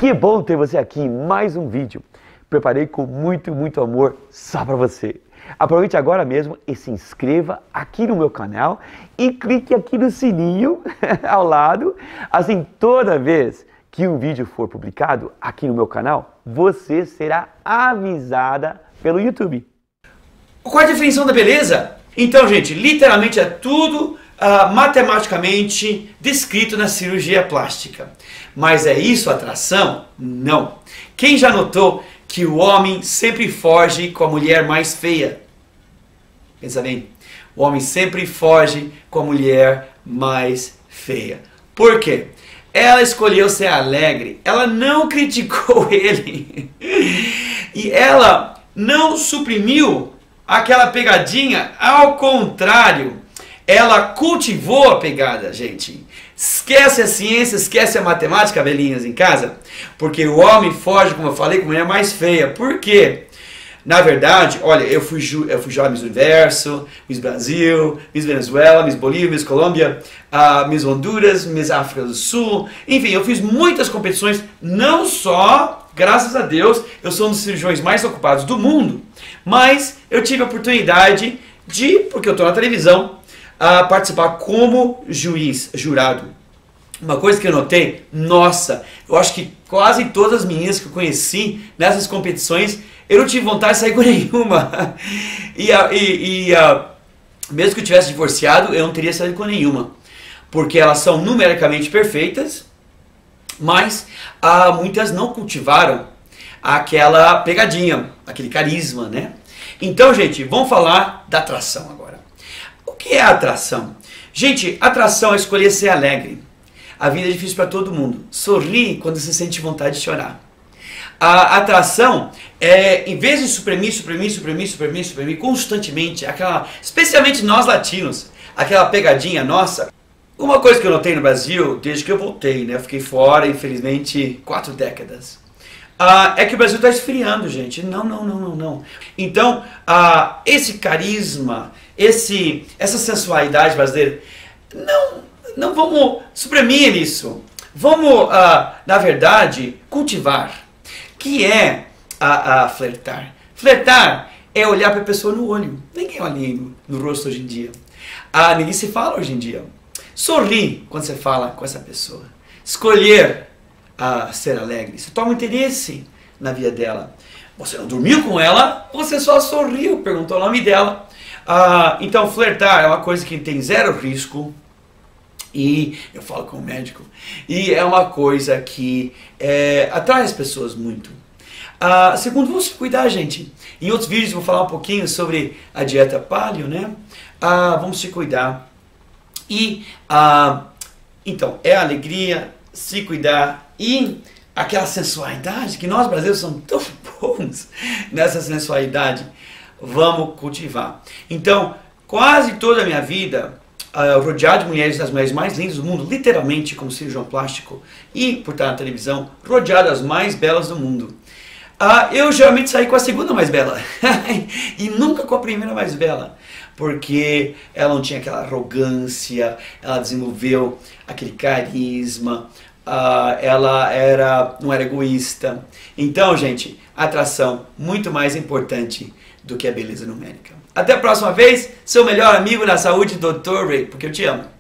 Que bom ter você aqui em mais um vídeo. Preparei com muito amor só para você. Aproveite agora mesmo e se inscreva aqui no meu canal e clique aqui no sininho ao lado. Assim, toda vez que um vídeo for publicado aqui no meu canal, você será avisada pelo YouTube. Qual é a definição da beleza? Então, gente, literalmente é tudo matematicamente descrito na cirurgia plástica. Mas é isso atração? Não. Quem já notou que o homem sempre foge com a mulher mais feia? Pensa bem. O homem sempre foge com a mulher mais feia. Por quê? Ela escolheu ser alegre. Ela não criticou ele. E ela não suprimiu aquela pegadinha. Ao contrário, ela cultivou a pegada, gente. Esquece a ciência, esquece a matemática, velhinhas em casa. Porque o homem foge, como eu falei, com a mulher mais feia. Por quê? Na verdade, olha, eu fui já Miss Universo, Miss Brasil, Miss Venezuela, Miss Bolívia, Miss Colômbia, Miss Honduras, Miss África do Sul. Enfim, eu fiz muitas competições, não só, graças a Deus, eu sou um dos cirurgiões mais ocupados do mundo, mas eu tive a oportunidade de, porque eu estou na televisão, participar como juiz, jurado. Uma coisa que eu notei, nossa, eu acho que quase todas as meninas que eu conheci nessas competições, eu não tive vontade de sair com nenhuma. Mesmo que eu tivesse divorciado, eu não teria saído com nenhuma. Porque elas são numericamente perfeitas, mas muitas não cultivaram aquela pegadinha, aquele carisma, né? Então, gente, vamos falar da atração agora. O que é atração? Gente, atração é escolher ser alegre. A vida é difícil para todo mundo. Sorri quando você sente vontade de chorar. A atração é, em vez de suprimir constantemente, especialmente nós latinos, aquela pegadinha nossa. Uma coisa que eu notei no Brasil, desde que eu voltei, né? Eu fiquei fora, infelizmente, 4 décadas. É que o Brasil está esfriando, gente. Não. Então, esse carisma, essa sensualidade brasileira, não vamos suprimir isso. Vamos, na verdade, cultivar. Que é flertar. Flertar é olhar para a pessoa no olho. Ninguém olha no rosto hoje em dia. Ninguém se fala hoje em dia. Sorrir quando você fala com essa pessoa. Escolher ser alegre. Você toma interesse na vida dela. Você não dormiu com ela, você só sorriu, perguntou o nome dela. Então, flertar é uma coisa que tem zero risco. E eu falo com o médico. E é uma coisa que atrai as pessoas muito. Segundo, vamos se cuidar, gente. Em outros vídeos eu vou falar um pouquinho sobre a dieta paleo, né? Vamos se cuidar. E, então, é a alegria, se cuidar e aquela sensualidade, que nós brasileiros somos tão bons nessa sensualidade, vamos cultivar. Então, quase toda a minha vida, rodeado de mulheres, das mulheres mais lindas do mundo, literalmente como cirurgião plástico, e por estar na televisão, rodeado das mais belas do mundo. Eu geralmente saí com a segunda mais bela, e nunca com a primeira mais bela, porque ela não tinha aquela arrogância, ela desenvolveu aquele carisma, ela não era egoísta. Então, gente, atração muito mais importante do que a beleza numérica. Até a próxima vez, seu melhor amigo na saúde, Dr. Ray, porque eu te amo.